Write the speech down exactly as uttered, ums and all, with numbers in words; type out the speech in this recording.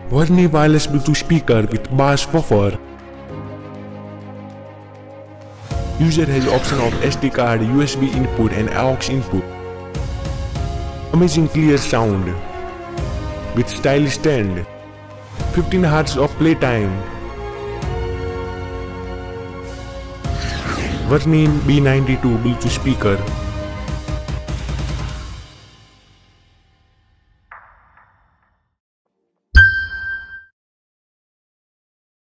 Varney wireless Bluetooth speaker with bass woofer. User has option of S D card, U S B input and aux input. Amazing clear sound with stylish stand. fifteen hours of playtime. Varney B ninety-two Bluetooth speaker.